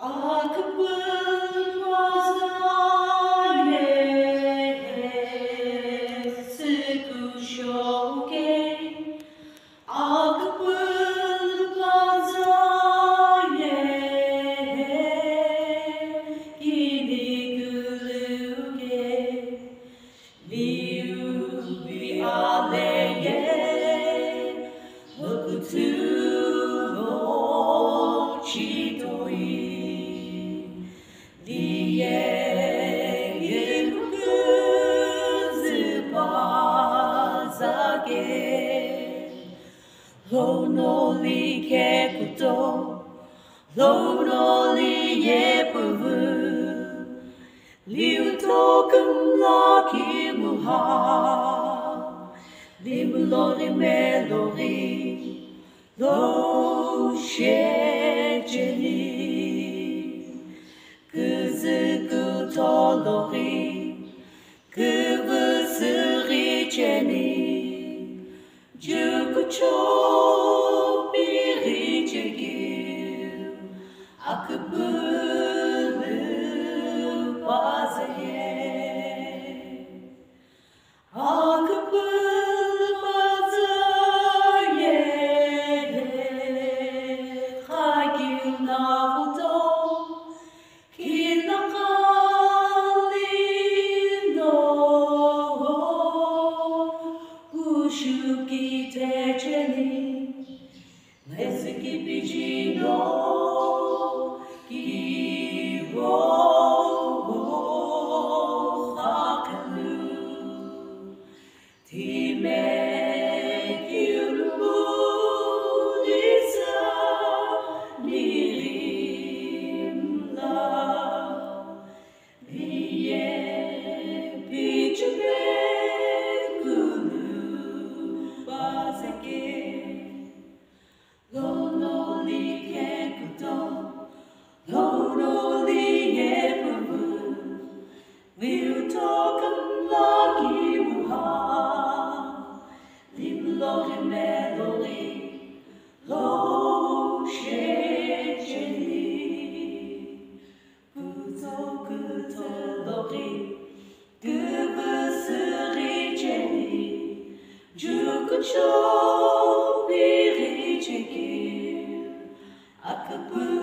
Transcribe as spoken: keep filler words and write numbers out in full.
Akbın mazale sıkışoke Akbın mazale idiguluge Liu bi aleye Lokutu no chidoi Lonoli kekuto, lonoli yepuvu, liu tokum laki muha, limulori melori, lo shejeni, kuzuku tolori, kuvusuri cheni. Jukucho biri çekil, akbulu bazaye, akbulu bazaye, hagil navuto, kinakalino, ushuki tejeni, Leziki pijino, kiwo hakalu, time kirulisa nirimla, liye pichbe kulu bazeke. Lonoli kekuto, lonoli yepuvu, liu tokum laki muha, limlori melori, lo shejeni, kuto kuto lori, guvusuri jeni, jukucho biri çekil, akbulu